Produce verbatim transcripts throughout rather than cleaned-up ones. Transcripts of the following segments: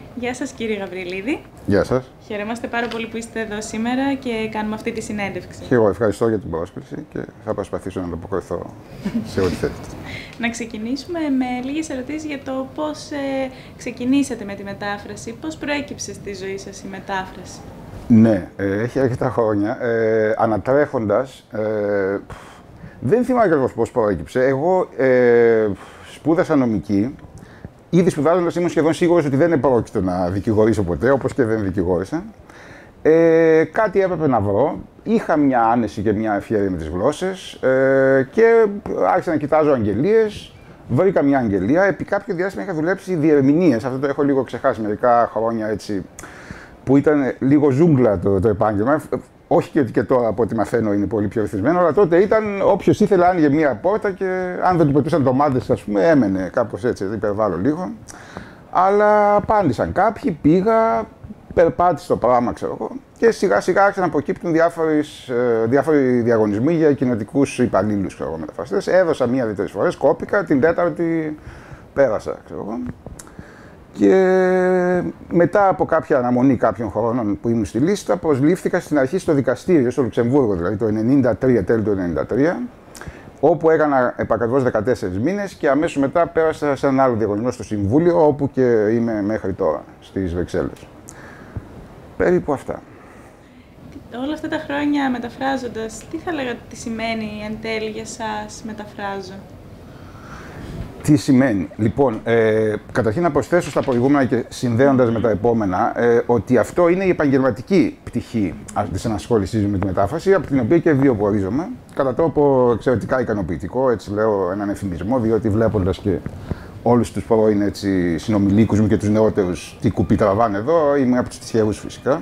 Γεια σας κύριε Γαβριλίδη. Γεια σας. Χαιρόμαστε πάρα πολύ που είστε εδώ σήμερα και κάνουμε αυτή τη συνέντευξη. Και εγώ ευχαριστώ για την πρόσκληση και θα προσπαθήσω να ανταποκριθώ σε ό,τι θέλετε. Να ξεκινήσουμε με λίγες ερωτήσεις για το πώς ε, ξεκινήσατε με τη μετάφραση, πώς προέκυψε στη ζωή σας η μετάφραση. Ναι, ε, έχει αρκετά χρόνια. Ε, ανατρέχοντας, ε, δεν θυμάμαι ακριβώς πώς προέκυψε. Εγώ ε, σπούδασα νομική. Ήδη σπουδάζοντας ήμουν σχεδόν σίγουρος ότι δεν επρόκειτο να δικηγορήσω ποτέ, όπως και δεν δικηγόρησα. Ε, κάτι έπρεπε να βρω. Είχα μια άνεση και μια ευχέρεια με τις γλώσσες ε, και άρχισα να κοιτάζω αγγελίες. Βρήκα μια αγγελία. Επί κάποιο διάστημα είχα δουλέψει διερμηνίες. Αυτό το έχω λίγο ξεχάσει μερικά χρόνια έτσι, που ήταν λίγο ζούγκλα το, το επάγγελμα. Όχι και ότι και τώρα από ό,τι μαθαίνω είναι πολύ πιο ρυθμισμένο, αλλά τότε ήταν όποιος ήθελε άνοιγε μία πόρτα και αν δεν του πετούσαν ντομάτες, ας πούμε, έμενε κάπως έτσι, δεν υπερβάλλω λίγο. Αλλά απάντησαν κάποιοι, πήγα, περπάτησα το πράγμα, ξέρω εγώ, και σιγά σιγά άρχισαν να προκύπτουν διάφοροι διαγωνισμοί για κοινοτικούς υπαλλήλους, ξέρω εγώ, μεταφραστές. Έδωσα μία-δύο-τρεις φορές, κόπηκα, την τέταρτη πέρασα, ξέρω εγώ. Και μετά από κάποια αναμονή κάποιων χρόνων που ήμουν στη λίστα, προσλήφθηκα στην αρχή στο δικαστήριο, στο Λουξεμβούργο, δηλαδή το ενενήντα τρία, τέλη του ενενήντα τρία, όπου έκανα επακριβώς δεκατέσσερις μήνες και αμέσως μετά πέρασα σε έναν άλλο διαγωνισμό στο Συμβούλιο, όπου και είμαι μέχρι τώρα, στις Βρυξέλλες. Περίπου αυτά. Όλα αυτά τα χρόνια μεταφράζοντας, τι θα λέγατε τι σημαίνει εν τέλει για σας μεταφράζω? Τι σημαίνει. Λοιπόν, ε, καταρχήν να προσθέσω στα προηγούμενα και συνδέοντας με τα επόμενα, ε, ότι αυτό είναι η επαγγελματική πτυχή της ενασχόλησής μου με τη μετάφραση, από την οποία και βιοπορίζομαι, κατά τρόπο εξαιρετικά ικανοποιητικό, έτσι λέω έναν εφημισμό, διότι βλέποντας και όλους τους πρώην έτσι, συνομιλίκους μου και τους νεότερους τι κουπί τραβάνε εδώ, είμαι από τους τυχερούς φυσικά.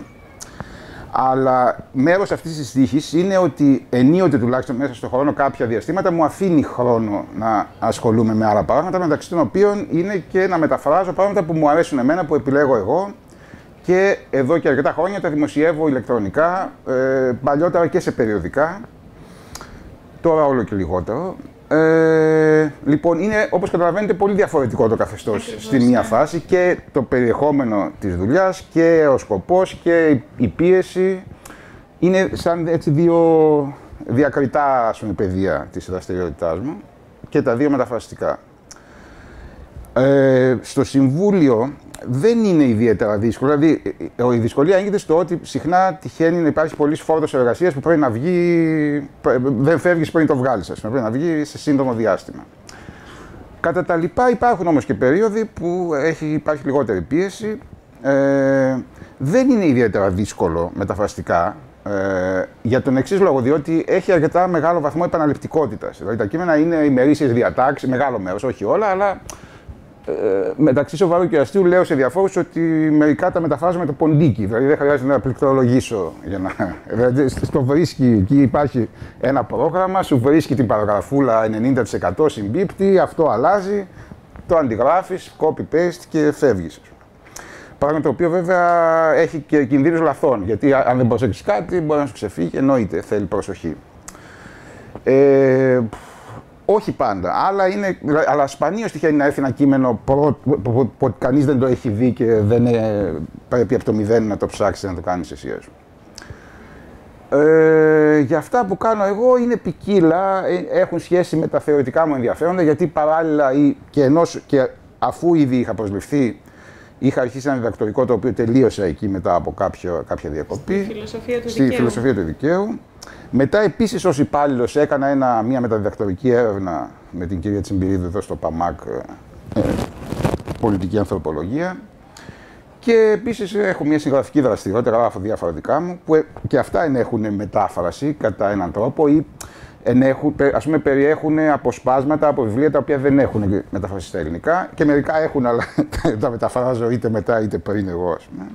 Αλλά μέρος αυτής της τύχης είναι ότι ενίοτε τουλάχιστον μέσα στον χρόνο κάποια διαστήματα μου αφήνει χρόνο να ασχολούμαι με άλλα πράγματα, μεταξύ των οποίων είναι και να μεταφράζω πράγματα που μου αρέσουν εμένα, που επιλέγω εγώ και εδώ και αρκετά χρόνια τα δημοσιεύω ηλεκτρονικά, ε, παλιότερα και σε περιοδικά, τώρα όλο και λιγότερο. Ε, λοιπόν, είναι όπως καταλαβαίνετε πολύ διαφορετικό το καθεστώς στη μία φάση και το περιεχόμενο της δουλειάς και ο σκοπός και η πίεση είναι σαν έτσι δύο διακριτά ας πούμε, πεδία της δραστηριότητάς μου και τα δύο μεταφραστικά. Ε, στο Συμβούλιο δεν είναι ιδιαίτερα δύσκολο. Δηλαδή, η δυσκολία έγκυται στο ότι συχνά τυχαίνει να υπάρχει πολύς φόρτος εργασίας που πρέπει να βγει. Δεν φεύγεις πριν το βγάλεις, ας πούμε, πρέπει να βγει σε σύντομο διάστημα. Κατά τα λοιπά, υπάρχουν όμως και περίοδοι που έχει, υπάρχει λιγότερη πίεση. Ε, δεν είναι ιδιαίτερα δύσκολο μεταφραστικά. Ε, για τον εξής λόγο, διότι έχει αρκετά μεγάλο βαθμό επαναληπτικότητας. Δηλαδή, τα κείμενα είναι ημερήσιες διατάξεις, μεγάλο μέρος, όχι όλα, αλλά. Ε, μεταξύ σοβαρού και αστείου λέω σε διαφόρους ότι μερικά τα μεταφράζω με το ποντίκι, δηλαδή δεν χρειάζεται να πληκτρολογήσω για να... Δηλαδή στο βρίσκει, εκεί υπάρχει ένα πρόγραμμα, σου βρίσκει την παραγραφούλα ενενήντα τοις εκατό συμπίπτει, αυτό αλλάζει, το αντιγράφεις, copy-paste και φεύγεις. Πράγμα το οποίο βέβαια έχει και κινδύνους λαθών, γιατί αν δεν προσέξεις κάτι μπορεί να σου ξεφύγει, εννοείται, θέλει προσοχή. Ε, Όχι πάντα, αλλά, είναι, αλλά σπανίως τυχαίνει να έρθει ένα κείμενο που, που, που, που κανείς δεν το έχει δει και δεν είναι, πρέπει από το μηδέν να το ψάξεις να το κάνεις εσύ. Ε, για αυτά που κάνω εγώ είναι ποικίλα, έχουν σχέση με τα θεωρητικά μου ενδιαφέροντα, γιατί παράλληλα ή και, ενός, και αφού ήδη είχα προσληφθεί, είχα αρχίσει ένα διδακτορικό το οποίο τελείωσα εκεί μετά από κάποιο, κάποια διακοπή. Στη φιλοσοφία του στη δικαίου. Φιλοσοφία του δικαίου. Μετά επίσης ως υπάλληλος έκανα ένα, μια μεταδιδακτορική έρευνα με την κυρία Τσιμπηρίδου εδώ στο ΠΑΜΑΚ, ε, πολιτική ανθρωπολογία. Και επίσης έχω μια συγγραφική δραστηριότητα, γράφω διάφορα δικά μου, που και αυτά ενέχουν μετάφραση κατά έναν τρόπο ή ενέχουν, ας πούμε, περιέχουν αποσπάσματα από βιβλία τα οποία δεν έχουν μεταφραστεί στα ελληνικά και μερικά έχουν, αλλά τα μεταφράζω είτε μετά είτε πριν εγώ, ας πούμε.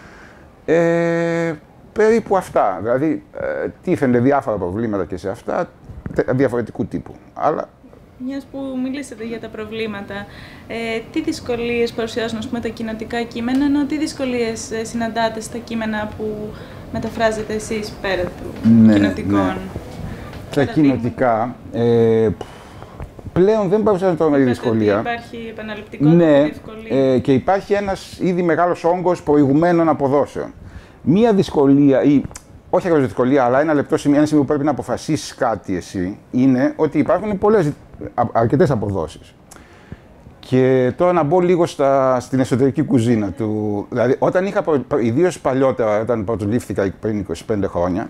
Ε, περίπου αυτά, δηλαδή ε, τίθενται διάφορα προβλήματα και σε αυτά, διαφορετικού τύπου. Αλλά μιας που μιλήσατε για τα προβλήματα, ε, τι δυσκολίες παρουσιάζουν ας πούμε, τα κοινοτικά κείμενα, ενώ τι δυσκολίες ε, συναντάτε στα κείμενα που μεταφράζετε εσείς πέρα του ναι, κοινοτικών? Ναι. Τα κοινοτικά, ε, πλέον δεν παρουσιάζεται τρομερή δυσκολία. Υπάρχει επαναληπτικότητα, ναι, ευκολία. Ε, και υπάρχει ένας ήδη μεγάλος όγκος προηγουμένων αποδόσεων. Μία δυσκολία, ή όχι ακριβώς δυσκολία, αλλά ένα λεπτό σημείο, ένα σημείο που πρέπει να αποφασίσεις κάτι εσύ, είναι ότι υπάρχουν πολλές, αρκετές αποδόσεις. Και τώρα να μπω λίγο στα, στην εσωτερική κουζίνα του. Δηλαδή, όταν είχα, ιδίως παλιότερα, όταν πρωτολήφθηκα πριν είκοσι πέντε χρόνια,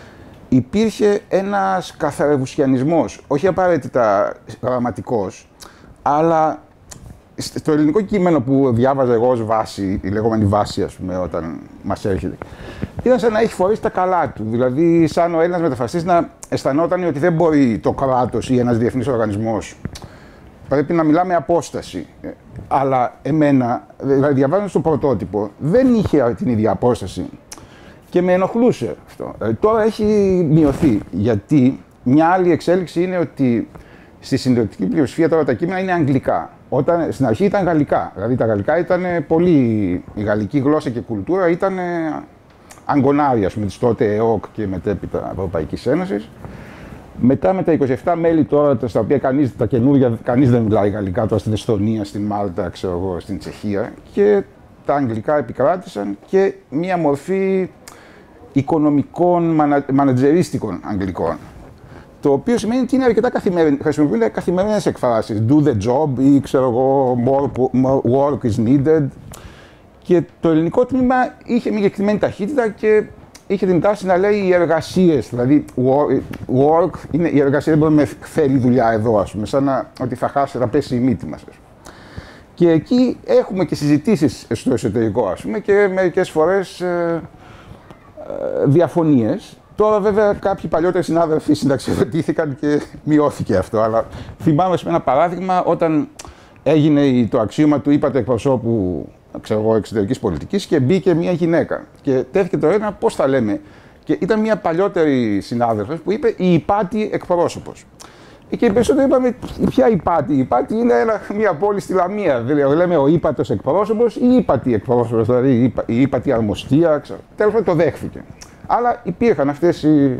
υπήρχε ένας καθαρευουσιανισμός, όχι απαραίτητα γραμματικός, αλλά στο ελληνικό κείμενο που διάβαζα εγώ ως βάση, η λεγόμενη βάση, ας πούμε, όταν μας έρχεται, ήταν σαν να έχει φορήσει τα καλά του. Δηλαδή, σαν ο Έλληνας μεταφραστής να αισθανόταν ότι δεν μπορεί το κράτος ή ένας διεθνής οργανισμός. Πρέπει να μιλάμε απόσταση. Αλλά εμένα, δηλαδή διαβάζοντας το πρωτότυπο, δεν είχε την ίδια απόσταση. Και με ενοχλούσε αυτό. Ε, τώρα έχει μειωθεί. Γιατί μια άλλη εξέλιξη είναι ότι στη συντηρητική πλειοψηφία τώρα τα κείμενα είναι αγγλικά. Όταν, στην αρχή ήταν γαλλικά. Δηλαδή τα γαλλικά ήταν πολύ. Η γαλλική γλώσσα και κουλτούρα ήταν αγκονάρια, ας πούμε, της τότε ΕΟΚ και μετέπειτα Ευρωπαϊκής Ένωσης. Μετά με τα είκοσι επτά μέλη τώρα, στα οποία κανείς, τα καινούργια, κανείς δεν μιλάει γαλλικά, τώρα στην Εσθονία, στην Μάλτα, ξέρω εγώ, στην Τσεχία, και τα αγγλικά επικράτησαν και μία μορφή οικονομικών, μανα, μανατζερίστικων αγγλικών. Το οποίο σημαίνει ότι είναι αρκετά καθημερινές, χρησιμοποιούνται καθημερινές εκφράσεις. Do the job ή ξέρω εγώ, more, more work is needed. Και το ελληνικό τμήμα είχε μια συγκεκριμένη ταχύτητα και είχε την τάση να λέει οι εργασίες. Δηλαδή, work, είναι, η εργασία δεν μπορεί να με φέρει δουλειά εδώ, ας πούμε, σαν να, ότι θα χάσει, θα πέσει η μύτη μας. Και εκεί έχουμε και συζητήσεις στο εσωτερικό, ας πούμε, και μερικές φορές ε, ε, διαφωνίες. Τώρα, βέβαια, κάποιοι παλιότεροι συνάδελφοι συνταξιοδοτήθηκαν και μειώθηκε αυτό. Αλλά θυμάμαι σε ένα παράδειγμα, όταν έγινε το αξίωμα του ύπατου εκπροσώπου, ξέρω εγώ, εξωτερικής πολιτικής και μπήκε μια γυναίκα. Και τέθηκε το ένα πώς θα λέμε. Και ήταν μια παλιότερη συνάδελφος που είπε η υπάτη εκπρόσωπος. Και οι περισσότεροι είπαμε, ποια υπάτη. Η υπάτη είναι ένα, μια πόλη στη Λαμία. Δηλαδή, λέμε ο ύπατος εκπρόσωπος ή η υπάτη εκπρόσωπος, δηλαδή η ύπατη αρμοστία. Τέλος πάντων, το δέχθηκε. Αλλά υπήρχαν αυτές οι,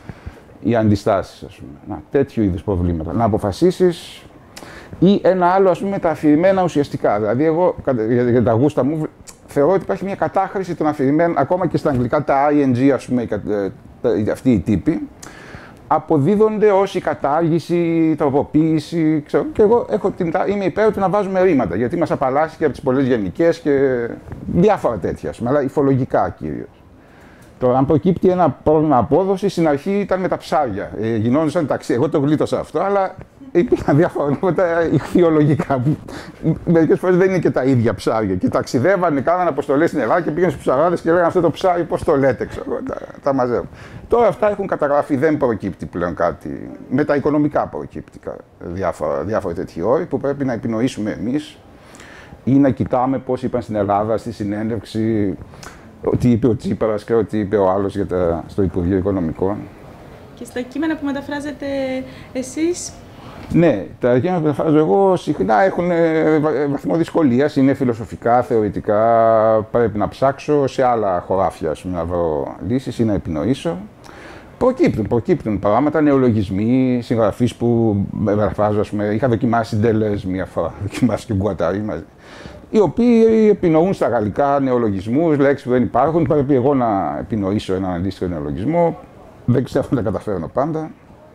οι αντιστάσεις, ας πούμε. Να, τέτοιου είδους προβλήματα. Να αποφασίσεις. Ή ένα άλλο, ας πούμε, τα αφηρημένα ουσιαστικά. Δηλαδή, εγώ για, για τα γούστα μου θεωρώ ότι υπάρχει μια κατάχρηση των αφηρημένων, ακόμα και στα αγγλικά τα άι εν τζι, ας πούμε, αυτοί οι τύποι, αποδίδονται ως η κατάργηση, η τροποποίηση, ξέρω, και εγώ έχω την, είμαι υπέρ του να βάζουμε ρήματα, γιατί μας απαλλάσσει και από τις πολλές γενικές και διάφορα τέτοια, ας πούμε, αλλά υφολογικά κυρίως. Τώρα, αν προκύπτει ένα πρόβλημα απόδοση, στην αρχή ήταν με τα ψάρια. Ε, γινόντουσαν ταξί. Εγώ το γλίτωσα αυτό, αλλά υπήρχαν διάφορα πράγματα ηχθειολογικά που μερικές φορές δεν είναι και τα ίδια ψάρια. Και ταξιδεύανε, κάνανε αποστολές στην Ελλάδα και πήγαν στους ψαράδες και λέγανε αυτό το ψάρι πώς το λέτε, ξέρω, τα, τα μαζεύουν. Τώρα αυτά έχουν καταγραφεί, δεν προκύπτει πλέον κάτι. Με τα οικονομικά προκύπτει διάφορα, διάφορα τέτοιοι όροι που πρέπει να επινοήσουμε εμείς ή να κοιτάμε πώς είπαν στην Ελλάδα στη συνέντευξη. Τι είπε ο Τσίπρας και τι είπε ο άλλος για τα, στο Υπουργείο Οικονομικών. Και στα κείμενα που μεταφράζετε εσείς. Ναι, τα κείμενα που μεταφράζω εγώ συχνά έχουν βαθμό δυσκολίας, είναι φιλοσοφικά, θεωρητικά, πρέπει να ψάξω σε άλλα χωράφια, ας πούμε, να βρω λύσεις ή να επινοήσω. Προκύπτουν, προκύπτουν πράγματα, νεολογισμοί, συγγραφείς που μεταφράζω, ας πούμε, είχα δοκιμάσει Ντελέζ μία φορά, δοκιμάσει και Γκουαταρί μαζί. Οι οποίοι επινοούν στα γαλλικά νεολογισμούς, λέξεις που δεν υπάρχουν. Πρέπει εγώ να επινοήσω έναν αντίστοιχο νεολογισμό. Δεν ξέρω αν τα καταφέρνω πάντα.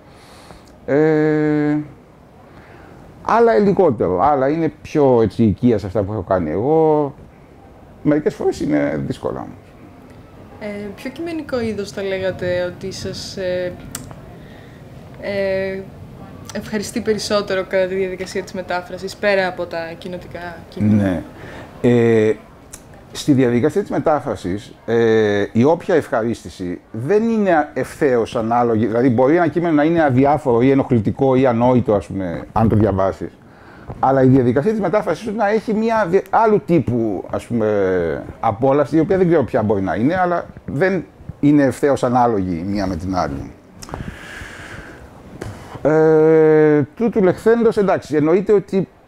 Ε, άλλα λιγότερο. Άλλα είναι πιο έτσι οικία σε αυτά που έχω κάνει εγώ. Μερικές φορές είναι δύσκολα όμως. Ε, ποιο κειμενικό είδος θα λέγατε ότι σας ε, ε, ευχαριστεί περισσότερο κατά τη διαδικασία της μετάφρασης, πέρα από τα κοινοτικά κείμενα? Ναι. Ε, στη διαδικασία της μετάφρασης, ε, η όποια ευχαρίστηση δεν είναι ευθέως ανάλογη. Δηλαδή, μπορεί ένα κείμενο να είναι αδιάφορο ή ενοχλητικό ή ανόητο, ας πούμε, αν το διαβάσεις. Αλλά η διαδικασία της μετάφρασης να έχει μια άλλου τύπου, ας πούμε, απόλαυση, η οποία δεν ξέρω ποια μπορεί να είναι, αλλά δεν είναι ευθέως ανάλογη η μία με την άλλη. Ε, τούτου λεχθέντος, εντάξει, εννοείται ότι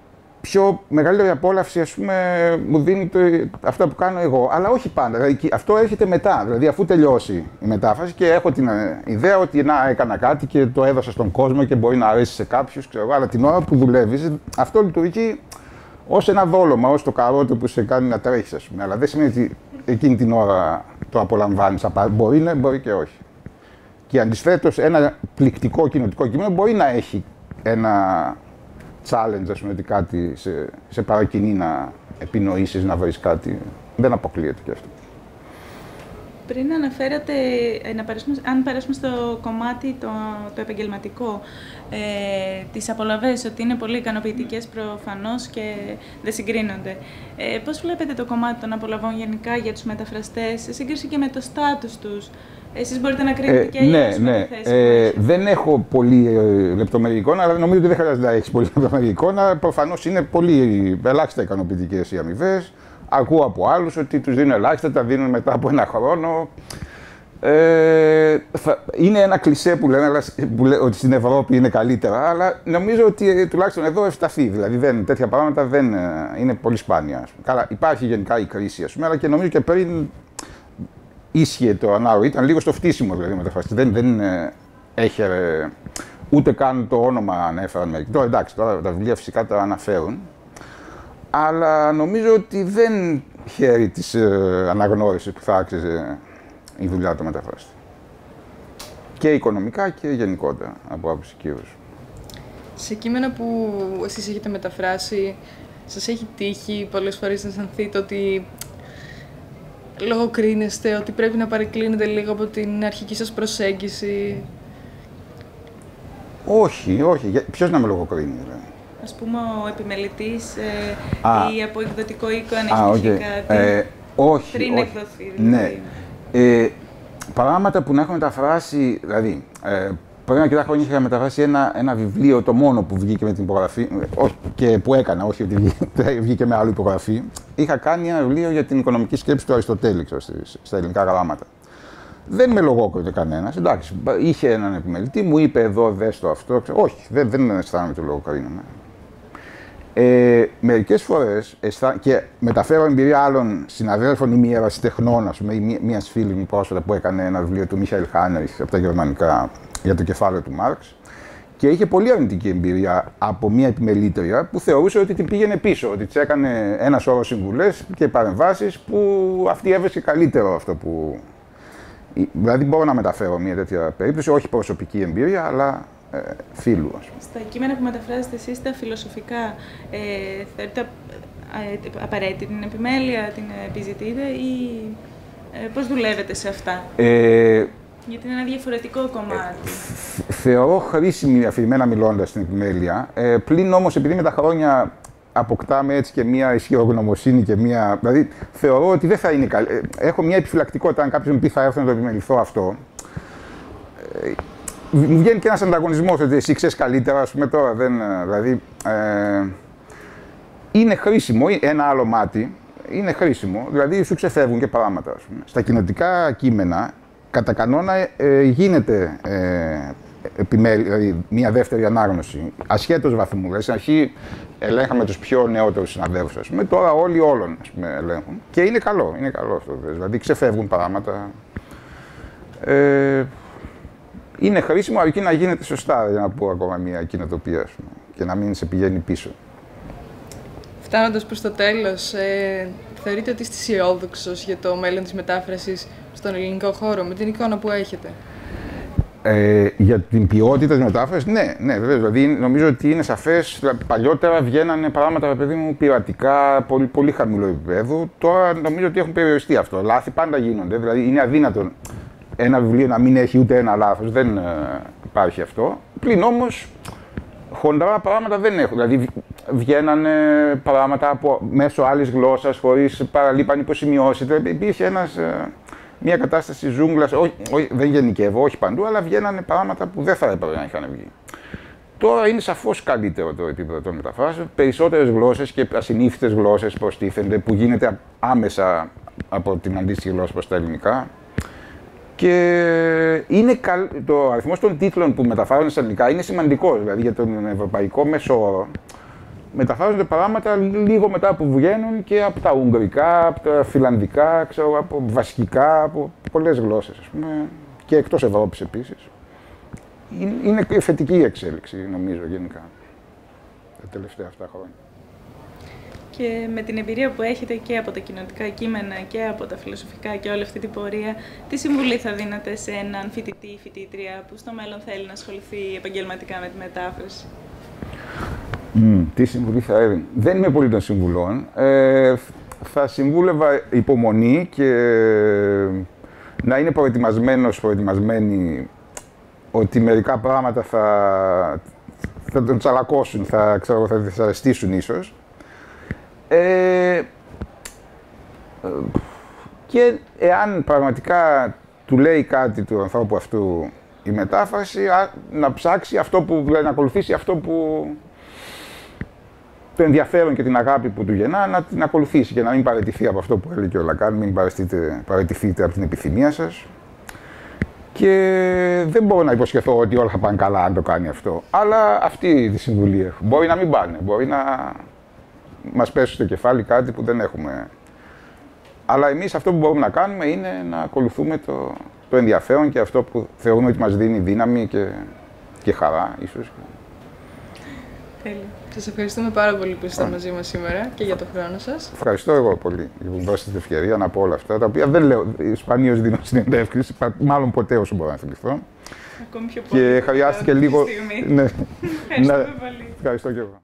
πιο μεγαλύτερη απόλαυση, ας πούμε, μου δίνει το, αυτά που κάνω εγώ. Αλλά όχι πάντα. Δηλαδή, αυτό έρχεται μετά. Δηλαδή, αφού τελειώσει η μετάφραση και έχω την ε, ιδέα ότι να έκανα κάτι και το έδωσα στον κόσμο και μπορεί να αρέσει σε κάποιους, ξέρω, αλλά την ώρα που δουλεύεις, αυτό λειτουργεί ως ένα δόλωμα, ως το καρότο που σε κάνει να τρέχεις, ας πούμε. Αλλά δεν σημαίνει ότι εκείνη την ώρα το απολαμβάνεις. Μπορεί ναι, μπορεί και όχι. Και αντιστρέφως, ένα πληκτικό κοινοτικό κείμενο μπορεί να έχει ένα challenge, ας πούμε, ότι κάτι σε, σε παρακινεί να επινοήσεις, να βρεις κάτι. Δεν αποκλείεται και αυτό. Πριν αναφέρατε, να περάσουμε, αν περάσουμε στο κομμάτι το, το επαγγελματικό, ε, τις απολαβές, ότι είναι πολύ ικανοποιητικές προφανώς και δεν συγκρίνονται. Ε, πώς βλέπετε το κομμάτι των απολαβών γενικά για τους μεταφραστές, σε σύγκριση και με το στάτους τους? Εσείς μπορείτε να κρίνετε ε, και ναι, ναι. Θέση, ε, δεν έχω πολύ ε, λεπτομερή εικόνα, αλλά νομίζω ότι δεν χρειάζεται να έχεις πολύ λεπτομερή εικόνα. Προφανώς είναι πολύ ελάχιστα ικανοποιητικές οι αμοιβές. Ακούω από άλλους ότι τους δίνουν ελάχιστα, τα δίνουν μετά από ένα χρόνο. Ε, θα, είναι ένα κλισέ που λένε, που λένε ότι στην Ευρώπη είναι καλύτερα, αλλά νομίζω ότι ε, τουλάχιστον εδώ ευσταθεί. Δηλαδή δεν, τέτοια πράγματα δεν ε, είναι πολύ σπάνια. Καλά, υπάρχει γενικά η κρίση, ας πούμε, αλλά και νομίζω και πριν ίσχυε το ανάρο. Ήταν λίγο στο φτύσιμο δηλαδή μεταφραστή. Δεν, δεν ε, έχει ε, ούτε καν το όνομα ανέφεραν μερικοί. Τώρα εντάξει, τώρα τα βιβλία φυσικά τα αναφέρουν. Αλλά νομίζω ότι δεν χαίρει της ε, αναγνώρισης που θα άξιζε η δουλειά του μεταφράστη. Και οικονομικά και γενικότερα, από άποψη κύρους. Σε κείμενα που εσείς έχετε μεταφράσει, σας έχει τύχει πολλές φορές να αισθανθείτε ότι λογοκρίνεστε, ότι πρέπει να παρεκκλίνετε λίγο από την αρχική σας προσέγγιση? Όχι, όχι. Ποιος να με λογοκρίνει, δηλαδή? Ας πούμε, ο επιμελητής ε, Α, ή από εκδοτικό οίκο, αν έχει okay. κάτι, ε, όχι, πριν όχι. εκδοθεί. Ναι. Ε, πράγματα που να έχω μεταφράσει, δηλαδή, ε, πριν αρκετά χρόνια είχα μεταφράσει ένα, ένα βιβλίο, το μόνο που βγήκε με την υπογραφή, όχι, και που έκανα, όχι ότι βγήκε, βγήκε με άλλη υπογραφή. Είχα κάνει ένα βιβλίο για την οικονομική σκέψη του Αριστοτέλη, ξέρω, στα ελληνικά γράμματα. Δεν με λογόκρινε κανένας, εντάξει, είχε έναν επιμελητή, μου είπε εδώ δες το αυτό, ξέρω, όχι, δεν, δεν αισθάνομαι το λογοκρίνομαι. Ε, μερικές φορές, αισθά... και μεταφέρω εμπειρία άλλων συναδέλφων ή μη ερασιτεχνών, ας πούμε, ή μιας φίλης μου πρόσφατα που έκανε ένα βιβλίο του Μίχαελ Χάνεριχ από τα γερμανικά για το κεφάλαιο του Μάρξ. Και είχε πολύ αρνητική εμπειρία από μια επιμελήτρια που θεωρούσε ότι την πήγαινε πίσω, ότι της έκανε ένα σώρο συμβουλές και παρεμβάσεις που αυτή έβρισκε καλύτερο αυτό που. Δηλαδή, μπορώ να μεταφέρω μια τέτοια περίπτωση, όχι προσωπική εμπειρία, αλλά ε, φίλου, ας πούμε. Στα κείμενα που μεταφράζετε εσείς, τα φιλοσοφικά, ε, θεωρείτε ε, απαραίτητη την επιμέλεια, την επιζητείτε ή ε, πώς δουλεύετε σε αυτά? Ε, Γιατί είναι ένα διαφορετικό κομμάτι. Ε, θεωρώ χρήσιμη αφηρημένα μιλώντας την επιμέλεια, ε, πλην όμως επειδή με τα χρόνια αποκτάμε έτσι και μία ισχυρογνωμοσύνη και μία. Δηλαδή, θεωρώ ότι δεν θα είναι καλή. Έχω μία επιφυλακτικότητα. Αν κάποιος μου πει θα έρθω να το επιμεληθώ αυτό. Ε, μου βγαίνει και ένας ανταγωνισμός ότι εσύ ξέρεις καλύτερα, ας πούμε τώρα. Δεν, δηλαδή, ε, είναι χρήσιμο. Ένα άλλο μάτι είναι χρήσιμο. Δηλαδή, σου ξεφεύγουν και πράγματα. Ας πούμε. Στα κοινοτικά κείμενα, κατά κανόνα, ε, γίνεται. Ε, επιμέλεια, δηλαδή μία δεύτερη ανάγνωση, ασχέτως βαθμού. Δηλαδή, στην αρχή ελέγχαμε τους πιο νεότερους συναδέλφους, ας πούμε, τώρα όλοι όλων, ας πούμε, ελέγχουν. Και είναι καλό, είναι καλό αυτό. Δηλαδή, ξεφεύγουν πράγματα. Ε, είναι χρήσιμο, αρκεί να γίνεται σωστά, για να πω ακόμα μία κοινοτοπία, ας πούμε, και να μην σε πηγαίνει πίσω. Φτάνοντας προς το τέλος, ε, θεωρείτε ότι είστε αισιόδοξος για το μέλλον της μετάφρασης στον ελληνικό χώρο, με την εικόνα που έχετε? Ε, για την ποιότητα της μετάφρασης, ναι, ναι, βέβαια. Δηλαδή, νομίζω ότι είναι σαφές. Παλιότερα βγαίνανε πράγματα, παιδί μου, πειρατικά, πολύ, πολύ χαμηλό επίπεδο. Τώρα νομίζω ότι έχουν περιοριστεί αυτό. Λάθη πάντα γίνονται. Δηλαδή, είναι αδύνατο ένα βιβλίο να μην έχει ούτε ένα λάθος. Δεν ε, υπάρχει αυτό. Πλην όμως, χοντρά πράγματα δεν έχουν. Δηλαδή, βγαίνανε πράγματα από, μέσω άλλης γλώσσας, χωρίς παραλείπαν υποσημειώσεις. Δηλαδή, υπήρχε ένας. Ε, Μια κατάσταση ζούγκλας, όχι, όχι, δεν γενικεύω, όχι παντού, αλλά βγαίνανε πράγματα που δεν θα έπρεπε να είχαν βγει. Τώρα είναι σαφώς καλύτερο το επίπεδο των μεταφράσεων. Περισσότερες γλώσσες και ασυνήθιστες γλώσσες προστίθενται, που γίνεται άμεσα από την αντίστοιχη γλώσσα προς τα ελληνικά. Και είναι καλ... το αριθμός των τίτλων που μεταφράζονται στα ελληνικά είναι σημαντικός, δηλαδή για τον ευρωπαϊκό μέσο όρο. μεταφράζονται πράγματα λίγο μετά που βγαίνουν και από τα ουγγρικά, από τα φιλανδικά, ξέρω, από βασικά, από πολλές γλώσσες, ας πούμε, και εκτός Ευρώπης επίσης. Είναι θετική η εξέλιξη, νομίζω, γενικά, τα τελευταία αυτά χρόνια. Και με την εμπειρία που έχετε και από τα κοινοτικά κείμενα και από τα φιλοσοφικά και όλη αυτή την πορεία, τι συμβουλή θα δίνατε σε έναν φοιτητή ή φοιτήτρια που στο μέλλον θέλει να ασχοληθεί επαγγελματικά με τη μετάφραση? Mm, τι συμβουλή θα έδινε? Δεν είμαι πολύ των συμβουλών. Ε, θα συμβούλευα υπομονή και να είναι προετοιμασμένος, προετοιμασμένη ότι μερικά πράγματα θα, θα τον τσαλακώσουν, θα, ξέρω, θα δυσαρεστήσουν ίσως. Ε, και εάν πραγματικά του λέει κάτι του ανθρώπου αυτού η μετάφραση, να ψάξει αυτό που, δηλαδή να ακολουθήσει αυτό που το ενδιαφέρον και την αγάπη που του γεννά, να την ακολουθήσει και να μην παραιτηθεί από αυτό που έλεγε ο Λακάν, μην παραιτηθείτε από την επιθυμία σας. Και δεν μπορώ να υποσχεθώ ότι όλα θα πάνε καλά αν το κάνει αυτό. Αλλά αυτή τη συμβουλή έχω. Μπορεί να μην πάνε, μπορεί να μας πέσει στο κεφάλι κάτι που δεν έχουμε. Αλλά εμείς αυτό που μπορούμε να κάνουμε είναι να ακολουθούμε το, το ενδιαφέρον και αυτό που θεωρούμε ότι μας δίνει δύναμη και, και χαρά, ίσως. Τέλεια. Σας ευχαριστούμε πάρα πολύ που ήσασταν μαζί μας σήμερα και για τον χρόνο σας. Ευχαριστώ εγώ πολύ που μου δώσετε την ευκαιρία να πω όλα αυτά, τα οποία δεν λέω, σπανίως δίνω συνεντεύξεις, μάλλον ποτέ όσο μπορώ να θυμηθώ. Ακόμη πιο πολύ. Και χρειάστηκε λίγο. Ναι. Ευχαριστούμε πολύ. Ευχαριστώ και εγώ.